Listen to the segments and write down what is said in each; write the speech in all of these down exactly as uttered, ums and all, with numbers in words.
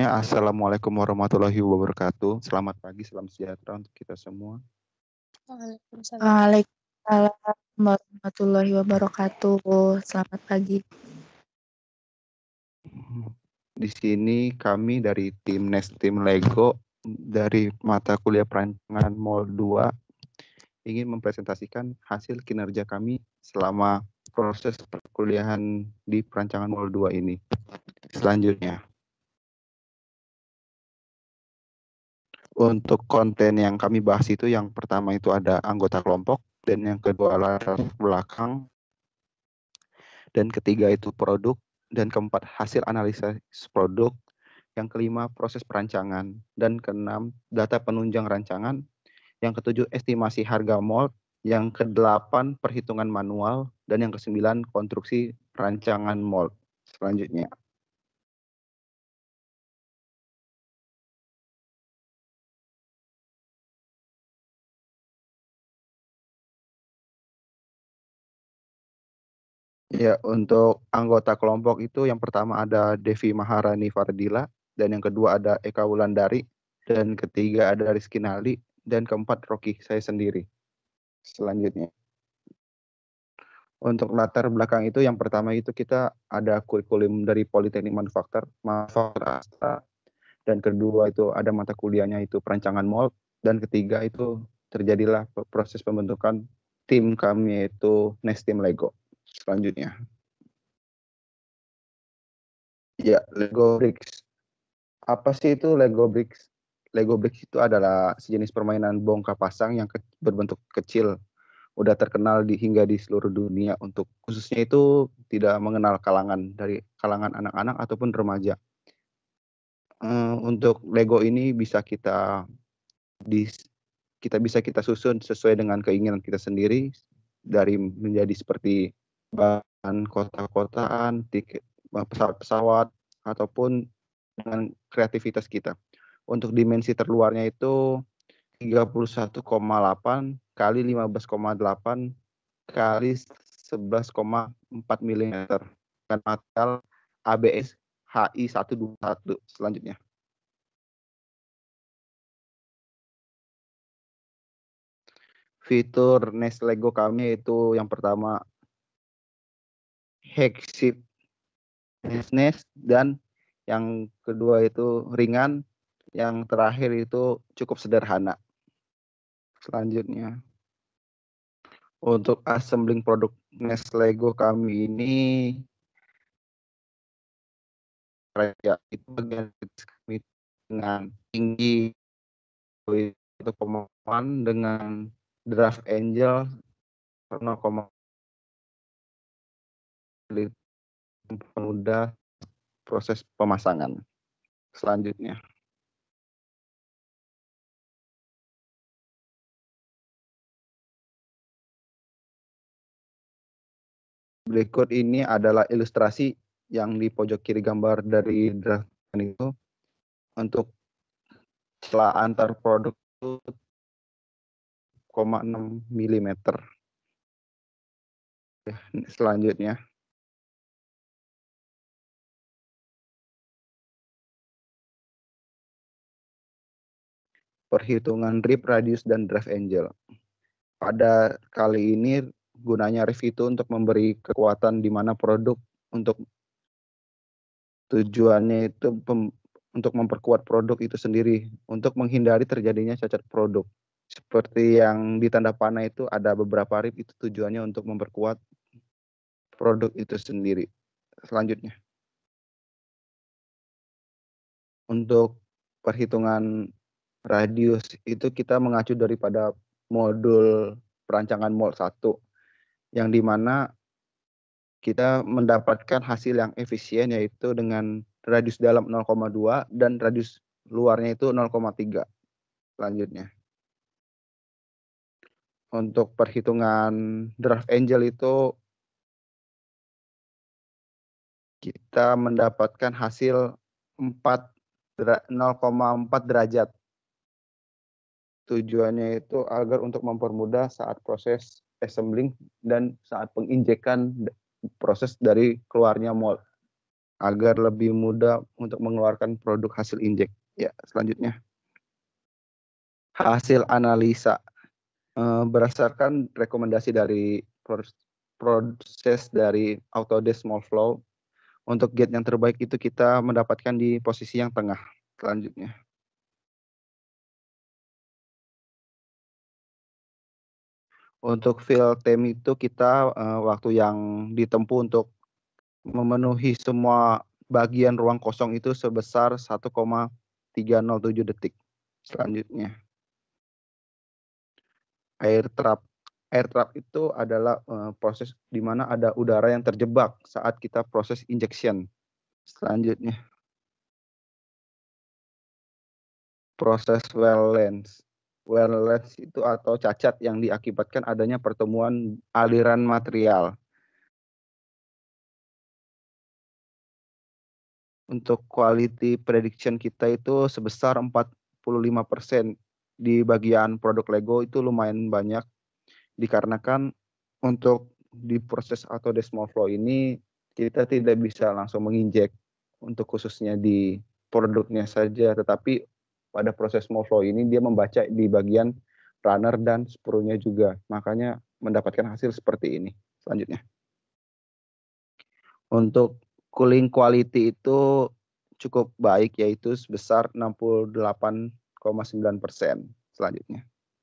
Selanjutnya, Assalamualaikum warahmatullahi wabarakatuh. Selamat pagi, salam sejahtera untuk kita semua. Waalaikumsalam. Waalaikumsalam warahmatullahi wabarakatuh. Selamat pagi. Di sini kami dari tim Nestim Lego dari mata kuliah perancangan Mol dua ingin mempresentasikan hasil kinerja kami selama proses perkuliahan di perancangan Mol dua ini. Selanjutnya, untuk konten yang kami bahas itu yang pertama itu ada anggota kelompok, dan yang kedua latar belakang, dan ketiga itu produk, dan keempat hasil analisis produk, yang kelima proses perancangan, dan keenam data penunjang rancangan, yang ketujuh estimasi harga mold, yang kedelapan perhitungan manual, dan yang kesembilan konstruksi rancangan mold. Selanjutnya, ya, untuk anggota kelompok itu yang pertama ada Devi Maharani Fardila, dan yang kedua ada Eka Wulandari, dan ketiga ada Rizky Nali, dan keempat Rocky, saya sendiri. Selanjutnya, untuk latar belakang itu yang pertama itu kita ada kurikulum dari Politeknik Manufaktur, Manufaktur Astra, dan kedua itu ada mata kuliahnya itu perancangan mold, dan ketiga itu terjadilah proses pembentukan tim kami yaitu Nestim Lego. Selanjutnya, ya, Lego Bricks. Apa sih itu Lego Bricks? Lego Bricks itu adalah sejenis permainan bongkar pasang yang ke berbentuk kecil, udah terkenal di hingga di seluruh dunia. Untuk khususnya itu tidak mengenal kalangan, dari kalangan anak-anak ataupun remaja. Uh, untuk Lego ini bisa kita dis, kita bisa kita susun sesuai dengan keinginan kita sendiri, dari menjadi seperti bahan kotak-kotaan, tiket pesawat-pesawat, ataupun dengan kreativitas kita. Untuk dimensi terluarnya itu tiga puluh satu koma delapan kali lima belas koma delapan kali sebelas koma empat milimeter dengan material A B S H I seratus dua puluh satu. Selanjutnya, fitur Nest Lego kami itu yang pertama Hexit Nest, dan yang kedua itu ringan, yang terakhir itu cukup sederhana. Selanjutnya, untuk assembling produk Nest Lego kami ini, ya, itu bagian kami dengan tinggi satu koma delapan dengan draft angel nol koma mudah proses pemasangan. Selanjutnya, berikut ini adalah ilustrasi yang di pojok kiri gambar dari draft itu. Untuk celah antar produk itu satu koma enam milimeter. Selanjutnya, perhitungan rip, radius, dan draft angel. Pada kali ini gunanya rip itu untuk memberi kekuatan di mana produk, untuk tujuannya itu pem, untuk memperkuat produk itu sendiri, untuk menghindari terjadinya cacat produk. Seperti yang di tanda panah itu ada beberapa rip, itu tujuannya untuk memperkuat produk itu sendiri. Selanjutnya, untuk perhitungan radius itu kita mengacu daripada modul perancangan mold satu, yang dimana kita mendapatkan hasil yang efisien yaitu dengan radius dalam nol koma dua dan radius luarnya itu nol koma tiga. Selanjutnya, untuk perhitungan draft angel itu kita mendapatkan hasil empat nol koma empat derajat. Tujuannya itu agar untuk mempermudah saat proses assembling dan saat penginjekan proses dari keluarnya mold. agar lebih mudah untuk mengeluarkan produk hasil injek. Ya, selanjutnya. Hasil analisa, eee, berdasarkan rekomendasi dari pros proses dari Autodesk Smallflow, untuk gate yang terbaik itu kita mendapatkan di posisi yang tengah. Selanjutnya. Untuk fill time itu kita, eee, waktu yang ditempuh untuk memenuhi semua bagian ruang kosong itu sebesar satu koma tiga nol tujuh detik. Selanjutnya. Air trap. Air trap itu adalah, eee, proses di mana ada udara yang terjebak saat kita proses injection. Selanjutnya. Proses well lens. Well lens itu atau cacat yang diakibatkan adanya pertemuan aliran material. Untuk quality prediction kita itu sebesar empat puluh lima persen. Di bagian produk Lego itu lumayan banyak, dikarenakan untuk di proses Autodesk Smallflow ini, kita tidak bisa langsung menginjek untuk khususnya di produknya saja, tetapi pada proses Smallflow ini dia membaca di bagian runner dan sprue-nya juga, makanya mendapatkan hasil seperti ini. Selanjutnya. Untuk cooling quality itu cukup baik, yaitu sebesar enam puluh delapan koma sembilan persen. Selanjutnya.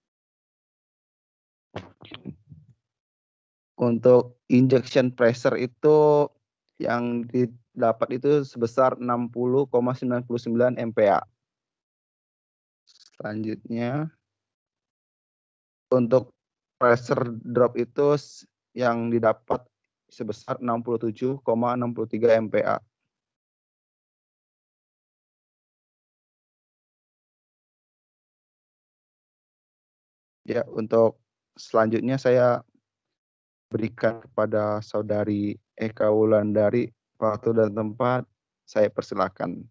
Untuk injection pressure itu yang didapat itu sebesar enam puluh koma sembilan sembilan M P A. Selanjutnya. Untuk pressure drop itu yang didapat sebesar enam puluh tujuh koma enam tiga M P A. Ya, untuk selanjutnya saya berikan kepada saudari Eka Wulandari waktu dan tempat, saya persilakan.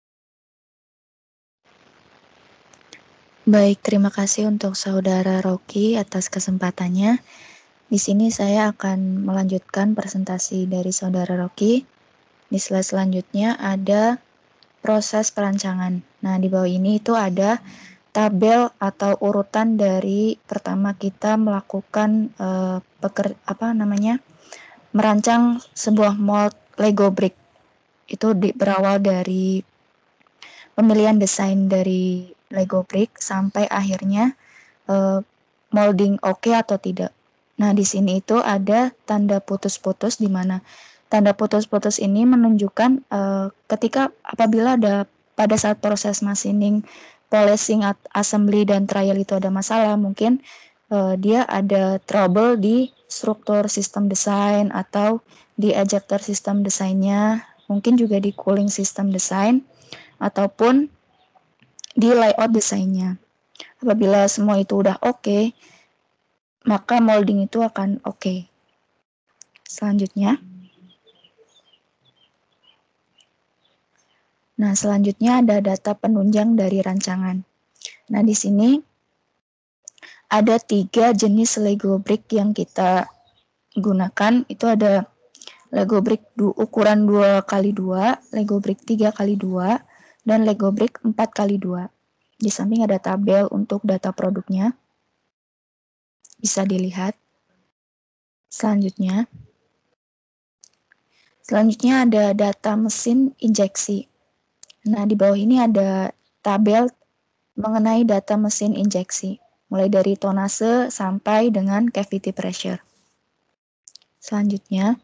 Baik, terima kasih untuk Saudara Rocky atas kesempatannya. Di sini saya akan melanjutkan presentasi dari Saudara Rocky. Di slide selanjutnya ada proses perancangan. Nah, di bawah ini itu ada tabel atau urutan dari pertama kita melakukan uh, peker, apa namanya merancang sebuah mold Lego brick. Itu di, berawal dari pemilihan desain dari Lego brick sampai akhirnya uh, molding oke okay atau tidak. Nah, di sini itu ada tanda putus-putus di mana tanda putus-putus ini menunjukkan uh, ketika apabila ada pada saat proses machining, polishing, assembly dan trial itu ada masalah, mungkin uh, dia ada trouble di struktur sistem desain atau di ejector sistem desainnya, mungkin juga di cooling system desain ataupun di layout desainnya. Apabila semua itu udah oke, okay, maka molding itu akan oke. Okay. Selanjutnya. Nah, selanjutnya ada data penunjang dari rancangan. Nah, di sini ada tiga jenis Lego brick yang kita gunakan. Itu ada Lego brick ukuran dua kali dua, Lego brick tiga kali dua, dan Lego brick empat kali dua. Di samping ada tabel untuk data produknya. Bisa dilihat. Selanjutnya. Selanjutnya ada data mesin injeksi. Nah, di bawah ini ada tabel mengenai data mesin injeksi, mulai dari tonase sampai dengan cavity pressure. Selanjutnya.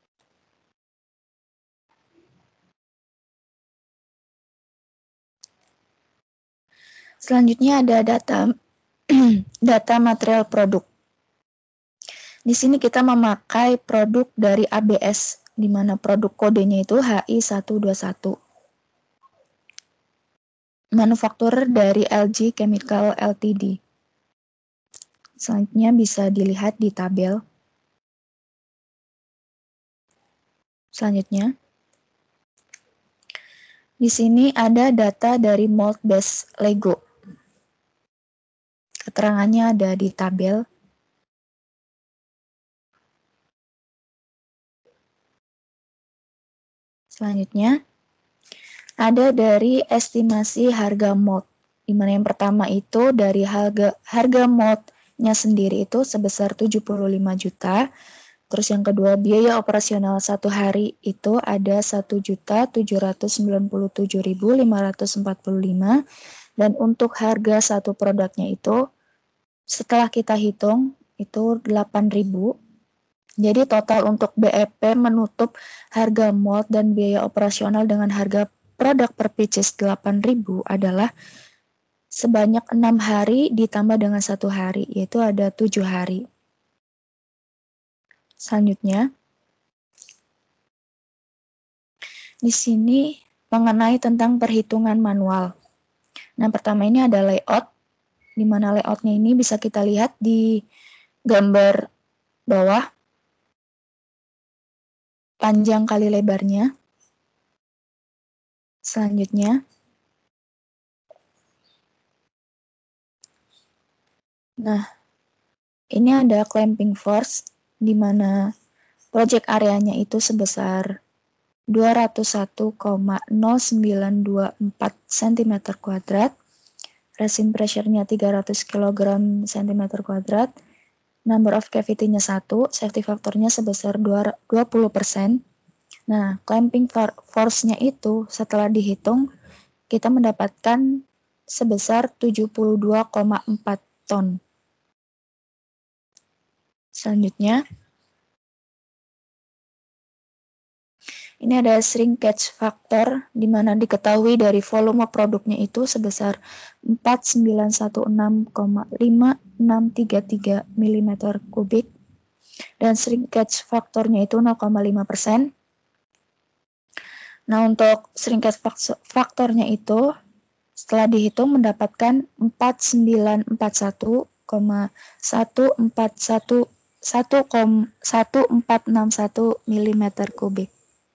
Selanjutnya ada data data material produk. Di sini kita memakai produk dari A B S, di mana produk kodenya itu H I seratus dua puluh satu. Manufaktur dari L G Chemical L T D. Selanjutnya bisa dilihat di tabel. Selanjutnya. Di sini ada data dari mold base Lego. Keterangannya ada di tabel. Selanjutnya, ada dari estimasi harga mod, di mana yang pertama itu dari harga harga modnya sendiri itu sebesar tujuh puluh lima juta. Terus yang kedua, biaya operasional satu hari itu ada satu juta tujuh ratus sembilan puluh tujuh ribu lima ratus empat puluh lima, dan untuk harga satu produknya itu setelah kita hitung itu delapan ribu. Jadi total untuk B E P menutup harga mod dan biaya operasional dengan harga produk per pieces delapan ribu adalah sebanyak enam hari ditambah dengan satu hari, yaitu ada tujuh hari. Selanjutnya, di sini mengenai tentang perhitungan manual. Nah, pertama ini ada layout, di mana layoutnya ini bisa kita lihat di gambar bawah, panjang kali lebarnya. Selanjutnya, nah, ini ada clamping force, di mana project areanya itu sebesar dua ratus satu koma nol sembilan dua empat sentimeter kuadrat, resin pressure-nya tiga ratus kilogram sentimeter kuadrat, number of cavity-nya satu, safety factor-nya sebesar dua puluh persen. Nah, clamping force-nya itu setelah dihitung, kita mendapatkan sebesar tujuh puluh dua koma empat ton. Selanjutnya, ini ada shrinkage factor, di mana diketahui dari volume produknya itu sebesar empat ribu sembilan ratus enam belas koma lima enam tiga tiga milimeter kubik, dan shrinkage faktornya itu nol koma lima persen. Nah, untuk shrinkage faktornya itu setelah dihitung mendapatkan empat ribu sembilan ratus empat puluh satu koma satu empat satu satu empat enam satu milimeter kubik.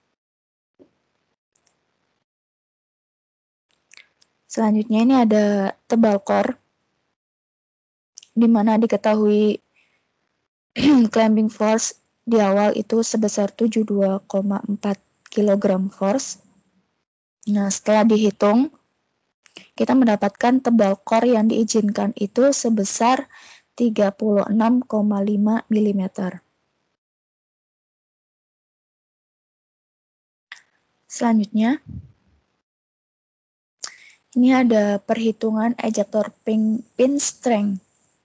Selanjutnya ini ada tebal core, di mana diketahui clamping force di awal itu sebesar tujuh puluh dua koma empat kilogram force. Nah, setelah dihitung, kita mendapatkan tebal core yang diizinkan itu sebesar tiga puluh enam koma lima milimeter. Selanjutnya, ini ada perhitungan ejector pin, pin strength,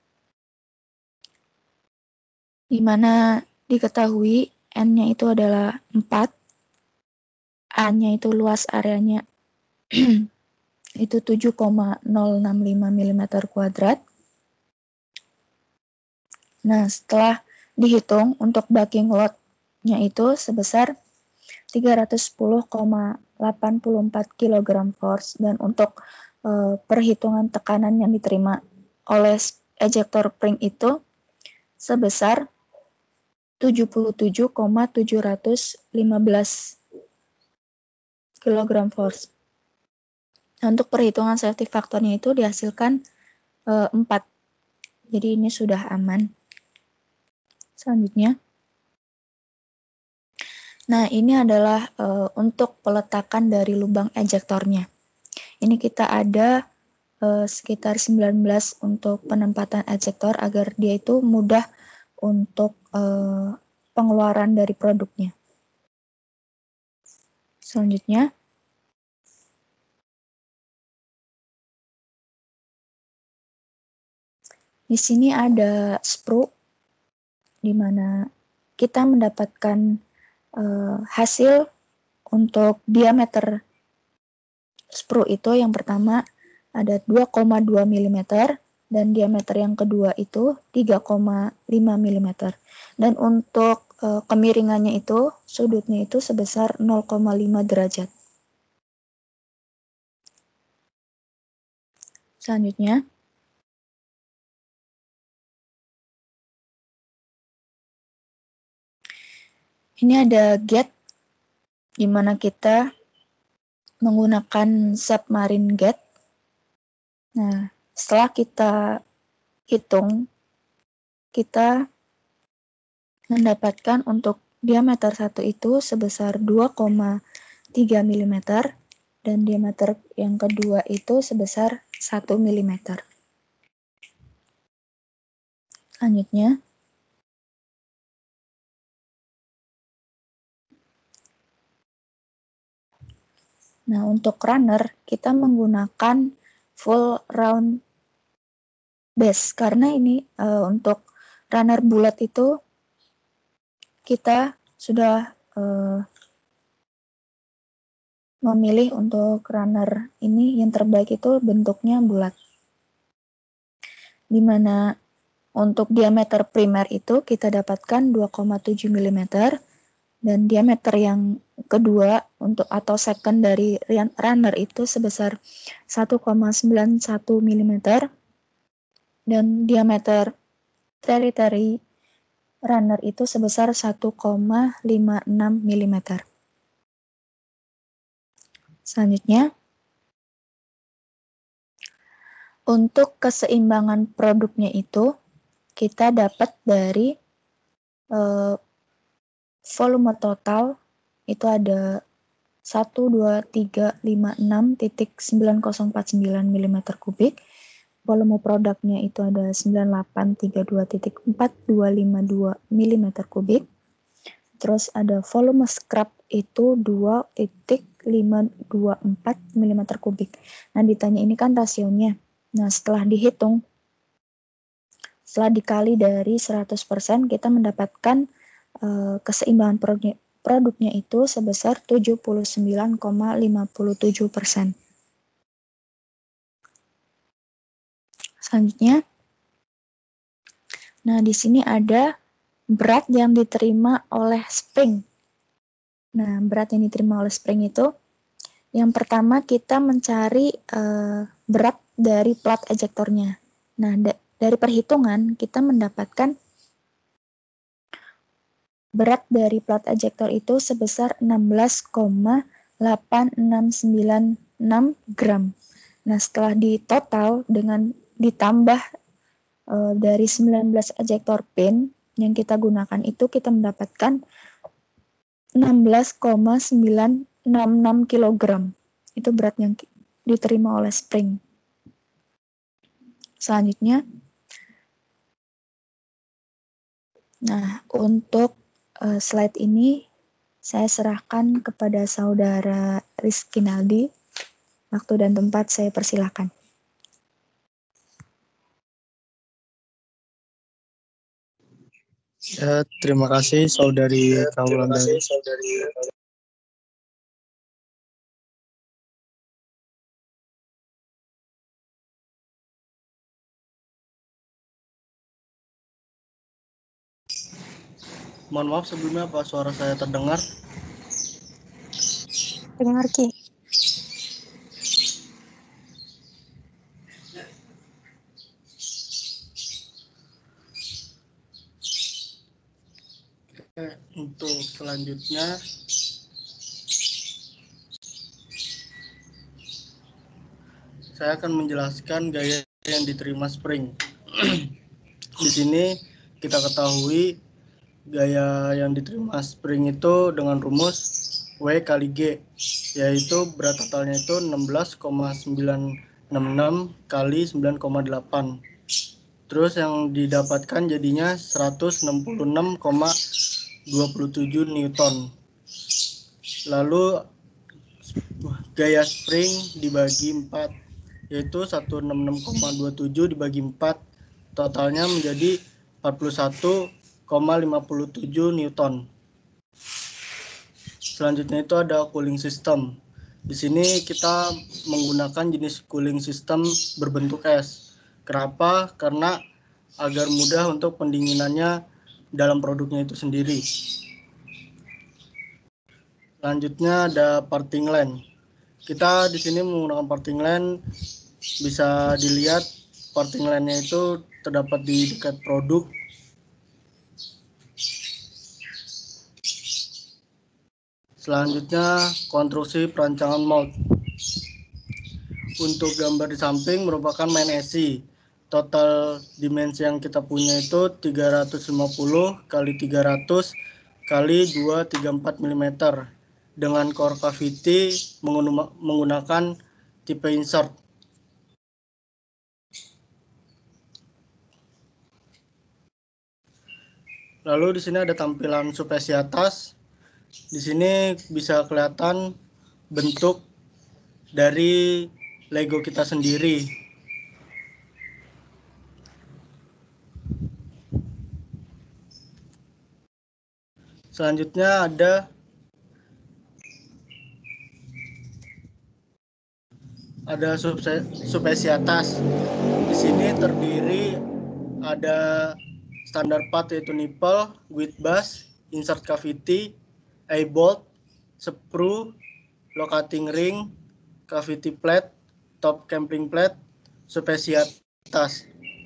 di mana diketahui N-nya itu adalah empat, A-nya itu luas areanya itu tujuh koma nol enam lima milimeter kuadrat. Nah, setelah dihitung untuk backing load-nya itu sebesar tiga ratus sepuluh koma delapan empat kilogram force, dan untuk uh, perhitungan tekanan yang diterima oleh ejector spring itu sebesar tujuh puluh tujuh koma tujuh lima belas kilogram force. Nah, untuk perhitungan safety factor-nya itu dihasilkan uh, empat. Jadi ini sudah aman. Selanjutnya, nah ini adalah uh, untuk peletakan dari lubang ejektornya. Ini kita ada uh, sekitar sembilan belas untuk penempatan ejektor agar dia itu mudah untuk uh, pengeluaran dari produknya. Selanjutnya, di sini ada sprue, di mana kita mendapatkan uh, hasil untuk diameter sprue itu yang pertama ada dua koma dua milimeter, dan diameter yang kedua itu tiga koma lima milimeter. Dan untuk uh, kemiringannya itu, sudutnya itu sebesar nol koma lima derajat. Selanjutnya, ini ada gate, di mana kita menggunakan submarine gate. Nah, setelah kita hitung, kita mendapatkan untuk diameter satu itu sebesar dua koma tiga milimeter dan diameter yang kedua itu sebesar satu milimeter. Selanjutnya, nah untuk runner kita menggunakan full round base karena ini uh, untuk runner bulat itu kita sudah uh, memilih untuk runner ini yang terbaik itu bentuknya bulat. Dimana untuk diameter primer itu kita dapatkan dua koma tujuh milimeter dan diameter yang kedua untuk atau secondary runner itu sebesar satu koma sembilan satu milimeter dan diameter tertiary runner itu sebesar satu koma lima enam milimeter. Selanjutnya, untuk keseimbangan produknya itu kita dapat dari eh, volume total itu ada satu, dua, tiga, lima, enam titik sembilan nol empat sembilan milimeter kubik. Volume produknya itu ada sembilan delapan tiga dua titik empat dua lima dua milimeter kubik. Terus ada volume scrap itu dua titik lima dua empat milimeter kubik. Nah, ditanya ini kan rasionya. Nah, setelah dihitung, setelah dikali dari seratus persen, kita mendapatkan uh, keseimbangan produknya, produknya itu sebesar tujuh puluh sembilan koma lima tujuh persen. Selanjutnya, nah di sini ada berat yang diterima oleh spring. Nah, berat yang diterima oleh spring itu, yang pertama kita mencari uh, berat dari plat ejektornya. Nah, da dari perhitungan kita mendapatkan berat dari plat ejektor itu sebesar enam belas koma delapan enam sembilan enam gram. Nah, setelah ditotal dengan ditambah e, dari sembilan belas ejektor pin yang kita gunakan itu, kita mendapatkan enam belas koma sembilan enam enam kilogram. Itu berat yang diterima oleh spring. Selanjutnya, nah untuk uh, slide ini saya serahkan kepada saudara Rizky Naldi. Waktu dan tempat saya persilakan. Ya, terima kasih saudari Kaulandari. Mohon maaf sebelumnya, apa suara saya terdengar? Terdengar, Ki. Oke, untuk selanjutnya saya akan menjelaskan gaya yang diterima spring. Di sini kita ketahui gaya yang diterima spring itu dengan rumus W kali G, yaitu berat totalnya itu enam belas koma sembilan enam enam kali sembilan koma delapan. Terus yang didapatkan jadinya seratus enam puluh enam koma dua tujuh Newton. Lalu gaya spring dibagi empat, yaitu seratus enam puluh enam koma dua tujuh dibagi empat, totalnya menjadi empat puluh satu koma lima tujuh Newton. Selanjutnya itu ada cooling system. Di sini kita menggunakan jenis cooling system berbentuk es. Kenapa? Karena agar mudah untuk pendinginannya dalam produknya itu sendiri. Selanjutnya ada parting line. Kita di sini menggunakan parting line, bisa dilihat parting line-nya itu terdapat di dekat produk. Selanjutnya konstruksi perancangan mold. Untuk gambar di samping merupakan main S I. Total dimensi yang kita punya itu tiga ratus lima puluh kali tiga ratus kali dua ratus tiga puluh empat milimeter. dengan core cavity menggunakan tipe insert. Lalu di sini ada tampilan supesi atas. Di sini bisa kelihatan bentuk dari Lego kita sendiri. Selanjutnya ada ada supesi atas. Di sini terdiri ada standar part yaitu nipple, guide bus, insert cavity, eye bolt, sprue, locating ring, cavity plate, top camping plate, supesi atas.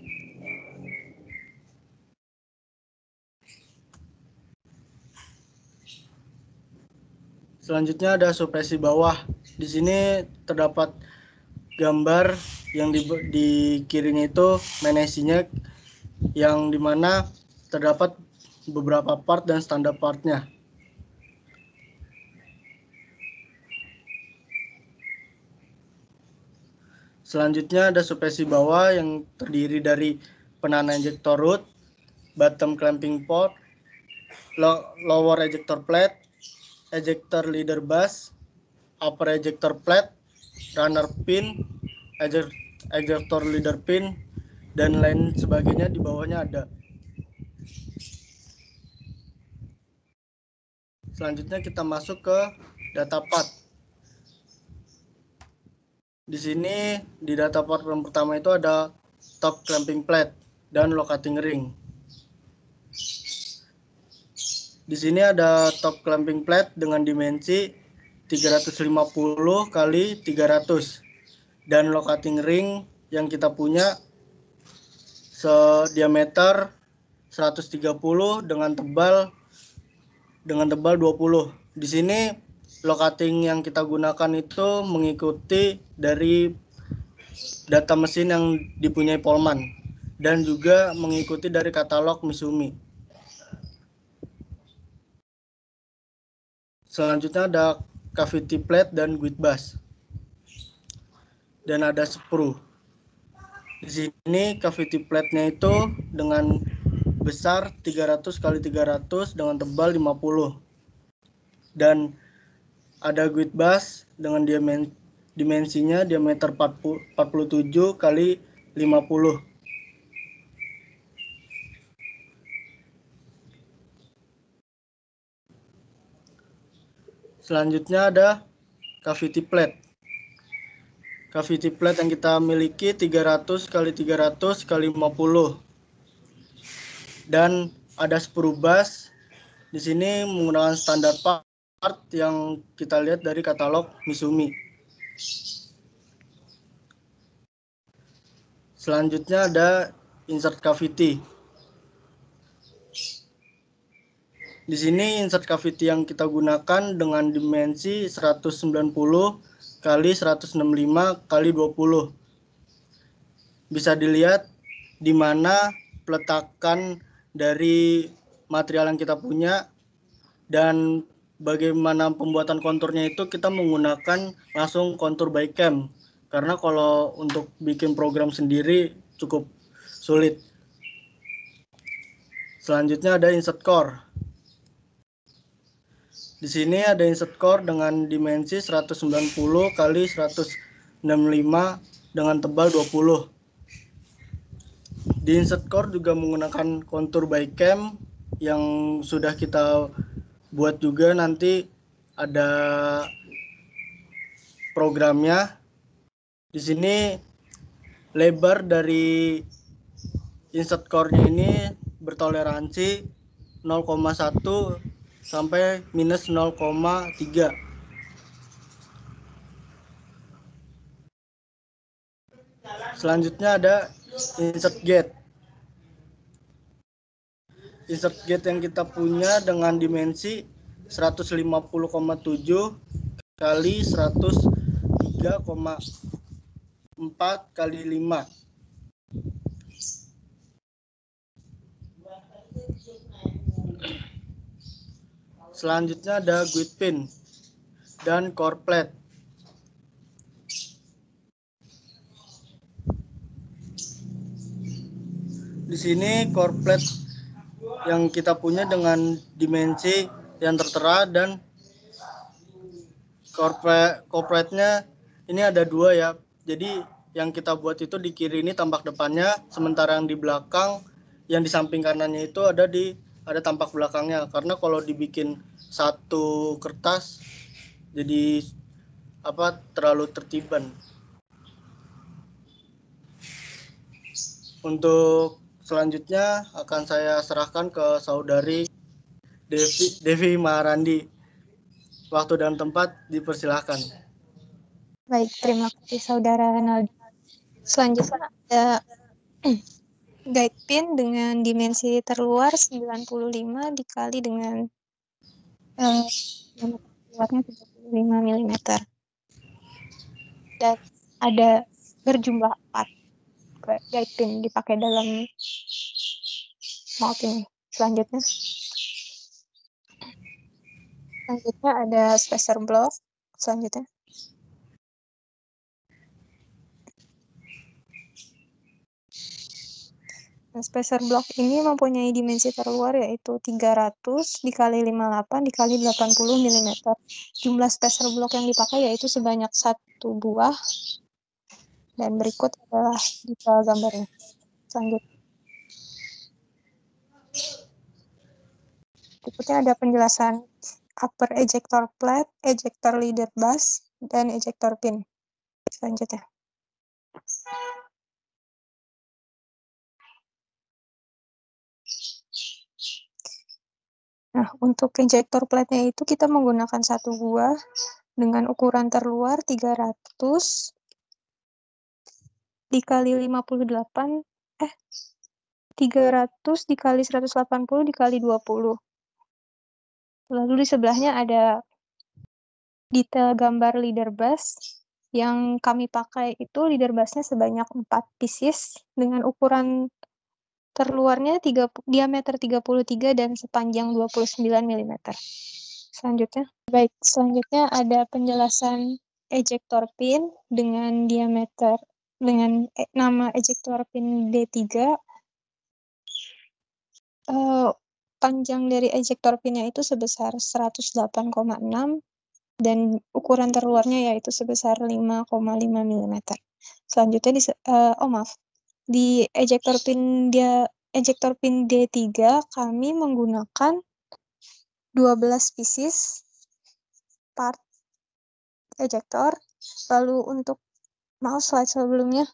Selanjutnya ada supesi bawah. Di sini terdapat gambar yang di, di kirinya itu menesinya, yang dimana terdapat beberapa part dan standar partnya. Selanjutnya ada supesi bawah yang terdiri dari penana ejector root, bottom clamping port, lower ejector plate, ejector leader bus, upper ejector plate, runner pin, ejector leader pin, dan lain sebagainya. Di bawahnya ada. Selanjutnya kita masuk ke data part. Di sini di data part yang pertama itu ada top clamping plate dan locating ring. Di sini ada top clamping plate dengan dimensi tiga ratus lima puluh kali tiga ratus dan locating ring yang kita punya sediameter seratus tiga puluh dengan tebal dengan tebal dua puluh. Di sini locating yang kita gunakan itu mengikuti dari data mesin yang dipunyai Polman dan juga mengikuti dari katalog Misumi. Selanjutnya ada cavity plate dan guide bus. Dan ada sprue. Di sini cavity plate-nya itu dengan besar tiga ratus kali tiga ratus dengan tebal lima puluh. Dan ada guide bus dengan dimen, dimensinya diameter empat puluh tujuh kali lima puluh. Selanjutnya ada cavity plate. Cavity plate yang kita miliki tiga ratus kali tiga ratus kali lima puluh. Dan ada sprue bus. Di sini menggunakan standar part yang kita lihat dari katalog Misumi. Selanjutnya ada insert cavity. Di sini insert cavity yang kita gunakan dengan dimensi seratus sembilan puluh kali seratus enam puluh lima kali dua puluh. Bisa dilihat di mana peletakan dari material yang kita punya dan bagaimana pembuatan konturnya itu kita menggunakan langsung kontur by cam. Karena kalau untuk bikin program sendiri cukup sulit. Selanjutnya ada insert core. Di sini ada insert core dengan dimensi seratus sembilan puluh kali seratus enam puluh lima dengan tebal dua puluh. Di insert core juga menggunakan kontur by cam yang sudah kita buat juga, nanti ada programnya. Di sini lebar dari insert core-nya ini bertoleransi nol koma satu sampai minus nol koma tiga. Selanjutnya ada insert gate. Insert gate yang kita punya dengan dimensi seratus lima puluh koma tujuh kali seratus tiga koma empat kali lima. Selanjutnya ada guide pin. dan core plate. Di sini core plate yang kita punya dengan dimensi yang tertera dan core plate-nya ini ada dua ya. Jadi yang kita buat itu di kiri ini tampak depannya, sementara yang di belakang, yang di samping kanannya itu ada di ada tampak belakangnya. Karena kalau dibikin satu kertas jadi apa terlalu tertiban. Untuk selanjutnya akan saya serahkan ke saudari Devi, Devi Maharandi. Waktu dan tempat dipersilahkan. Baik, terima kasih Saudara Renaldi. Selanjutnya ada guide pin dengan dimensi terluar sembilan puluh lima dikali dengan eh, luarnya tiga puluh lima milimeter. Dan ada berjumlah empat guide pin dipakai dalam mold ini. Selanjutnya selanjutnya ada spacer block. Selanjutnya nah, spacer block ini mempunyai dimensi terluar yaitu tiga ratus dikali lima puluh delapan dikali delapan puluh milimeter. Jumlah spacer block yang dipakai yaitu sebanyak satu buah. Dan berikut adalah detail gambarnya. Selanjutnya. Berikutnya ada penjelasan upper ejector plate, ejector leader bus, dan ejector pin. Selanjutnya. Nah, untuk ejector plate-nya itu kita menggunakan satu buah dengan ukuran terluar tiga ratus dikali lima puluh delapan, eh, tiga ratus dikali seratus delapan puluh dikali dua puluh. Lalu di sebelahnya ada detail gambar leader bus. Yang kami pakai itu leader busnya sebanyak empat pieces dengan ukuran terluarnya tiga, diameter tiga puluh tiga dan sepanjang dua puluh sembilan milimeter. Selanjutnya, baik, selanjutnya ada penjelasan ejector pin dengan diameter dengan eh, nama ejector pin D tiga. Uh, panjang dari ejector pinnya itu sebesar seratus delapan koma enam dan ukuran terluarnya yaitu sebesar lima koma lima milimeter. Selanjutnya di uh, oh maaf, di ejector pin dia ejector pin D tiga kami menggunakan dua belas pieces part ejector. Lalu untuk mau slide sebelumnya.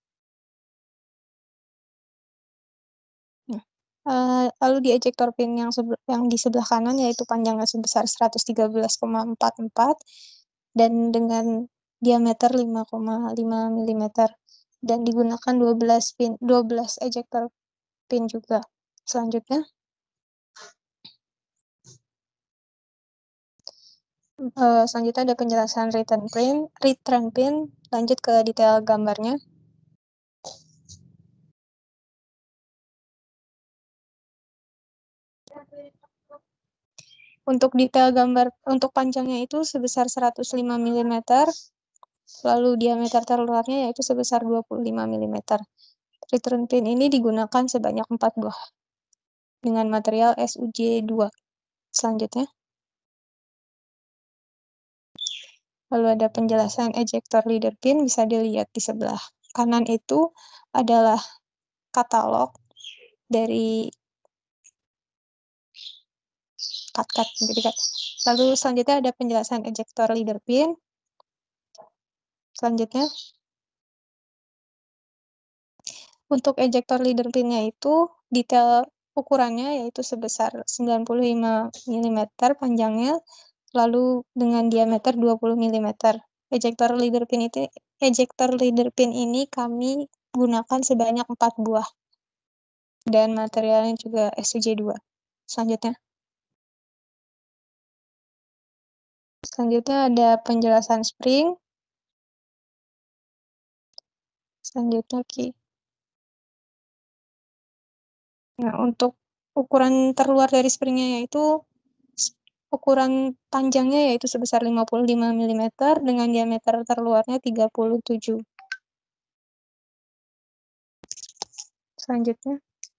Uh, lalu di ejector pin yang, yang di sebelah kanan yaitu panjangnya sebesar seratus tiga belas koma empat empat dan dengan diameter lima koma lima milimeter dan digunakan dua belas pin dua belas ejector pin juga. Selanjutnya uh, selanjutnya ada penjelasan return pin, return pin. Lanjut ke detail gambarnya. Untuk detail gambar, untuk panjangnya itu sebesar seratus lima milimeter, lalu diameter terluarnya yaitu sebesar dua puluh lima milimeter. Return pin ini digunakan sebanyak empat buah dengan material S U J dua. Selanjutnya. Lalu ada penjelasan ejector leader pin, bisa dilihat di sebelah kanan itu adalah katalog dari cut-cut. Lalu selanjutnya ada penjelasan ejector leader pin. Selanjutnya, untuk ejector leader pin-nya itu detail ukurannya yaitu sebesar sembilan puluh lima milimeter panjangnya, lalu dengan diameter dua puluh milimeter. Ejector leader pin itu ejector leader pin ini kami gunakan sebanyak empat buah. Dan materialnya juga S U J dua. Selanjutnya. Selanjutnya ada penjelasan spring. Selanjutnya key. Nah, untuk ukuran terluar dari springnya yaitu ukuran panjangnya yaitu sebesar lima puluh lima milimeter dengan diameter terluarnya tiga puluh tujuh. Selanjutnya.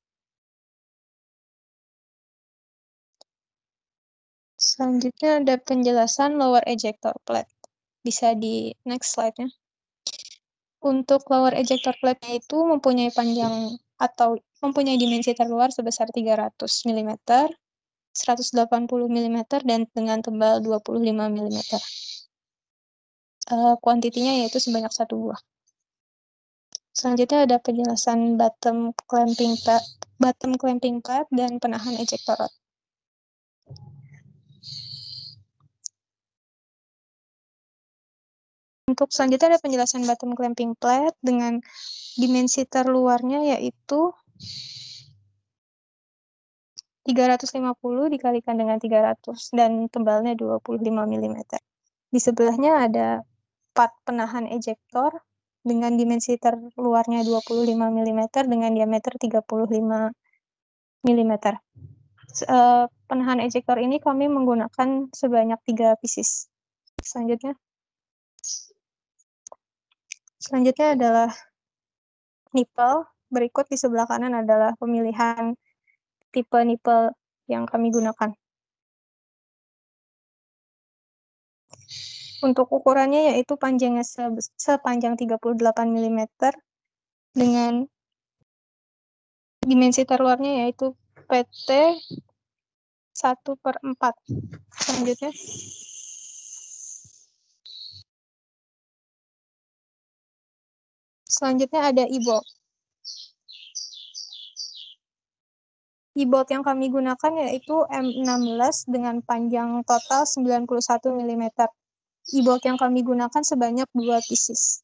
Selanjutnya ada penjelasan lower ejector plate. Bisa di next slide-nya. Untuk lower ejector plate itu mempunyai panjang atau mempunyai dimensi terluar sebesar tiga ratus milimeter, seratus delapan puluh milimeter, dan dengan tebal dua puluh lima milimeter. Uh, kuantitinya yaitu sebanyak satu buah. Selanjutnya ada penjelasan bottom clamping pad, bottom clamping pad dan penahan ejector rod. Untuk selanjutnya ada penjelasan bottom clamping plate dengan dimensi terluarnya yaitu tiga ratus lima puluh dikalikan dengan tiga ratus dan tebalnya dua puluh lima milimeter. Di sebelahnya ada part penahan ejektor dengan dimensi terluarnya dua puluh lima milimeter dengan diameter tiga puluh lima milimeter. Uh, penahan ejektor ini kami menggunakan sebanyak tiga pieces. Selanjutnya. Selanjutnya adalah nipple. Berikut di sebelah kanan adalah pemilihan tipe nipple yang kami gunakan. Untuk ukurannya yaitu panjangnya se- sepanjang tiga puluh delapan milimeter dengan dimensi terluarnya yaitu P T satu per empat. Selanjutnya. Selanjutnya ada e-bolt. E-bolt yang kami gunakan yaitu M enam belas dengan panjang total sembilan puluh satu milimeter. E-bolt yang kami gunakan sebanyak dua pieces.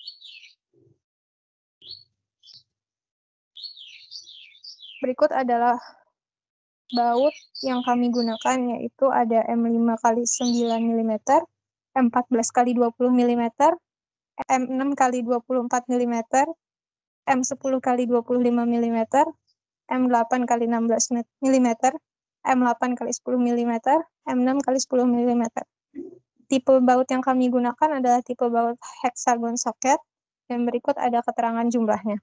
Berikut adalah baut yang kami gunakan yaitu ada M lima kali sembilan milimeter, M empat belas kali dua puluh milimeter, M enam kali dua puluh empat milimeter, M sepuluh kali dua puluh lima milimeter, M delapan kali enam belas milimeter, M delapan kali sepuluh milimeter, M enam kali sepuluh milimeter. Tipe baut yang kami gunakan adalah tipe baut hexagon socket, dan berikut ada keterangan jumlahnya.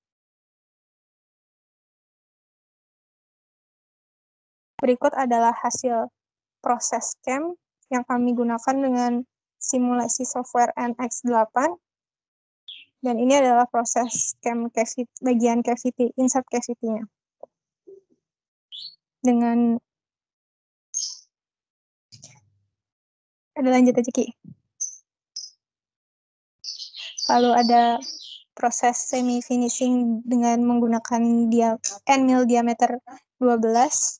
Berikut adalah hasil proses cam yang kami gunakan dengan simulasi software N X delapan. Dan ini adalah proses cam cavity, bagian cavity, insert cavity-nya. Dengan ada lanjut aja, Ki. Lalu ada proses semi finishing dengan menggunakan dia end mill diameter dua belas.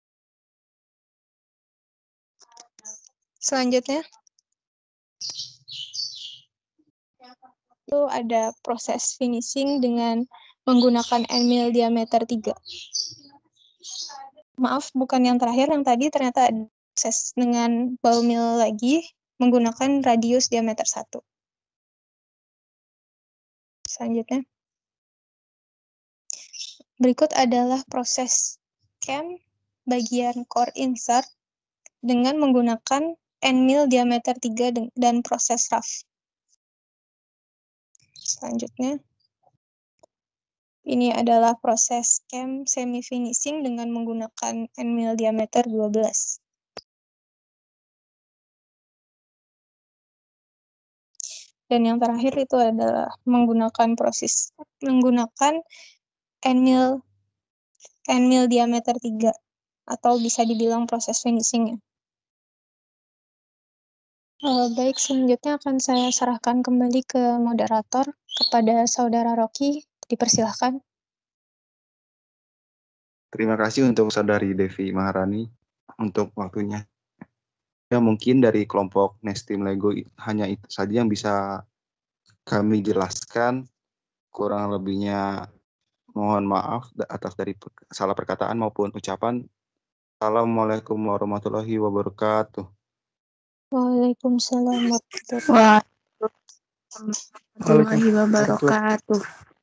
Selanjutnya itu ada proses finishing dengan menggunakan end mill diameter tiga. Maaf, bukan yang terakhir, yang tadi ternyata ada proses dengan ball mill lagi menggunakan radius diameter satu. Selanjutnya. Berikut adalah proses cam bagian core insert dengan menggunakan end mill diameter tiga dan proses rough. Selanjutnya. Ini adalah proses cam semi finishing dengan menggunakan end mill diameter dua belas. Dan yang terakhir itu adalah menggunakan proses menggunakan end mill end mill diameter tiga atau bisa dibilang proses finishing-nya. Uh, baik, selanjutnya akan saya serahkan kembali ke moderator kepada Saudara Rocky. Dipersilahkan. Terima kasih untuk Saudari Devi Maharani untuk waktunya. Ya, mungkin dari kelompok Nestim Lego hanya itu saja yang bisa kami jelaskan. Kurang lebihnya mohon maaf atas dari salah perkataan maupun ucapan. Assalamualaikum warahmatullahi wabarakatuh. Waalaikumsalam warahmatullahi wabarakatuh.